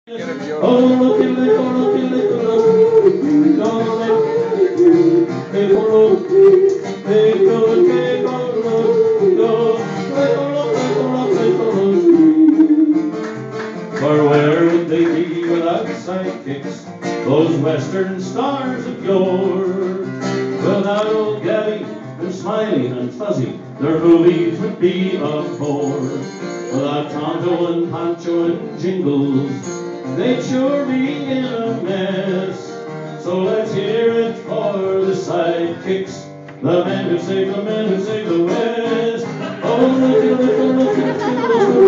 Oh, looky, lick, oh, looky, lick, oh, looky, oh, lick, oh, looky, lick, oh, looky, oh, looky, oh, lick, oh, looky. For where would they be without sidekicks, those western stars of yore? Without old Gabby and Smiley and Fuzzy, their movies would be a bore. Without Tonto and Pancho and Jingles, they'd sure be in a mess. So let's hear it for the sidekicks, the men who save the West. Oh, look at the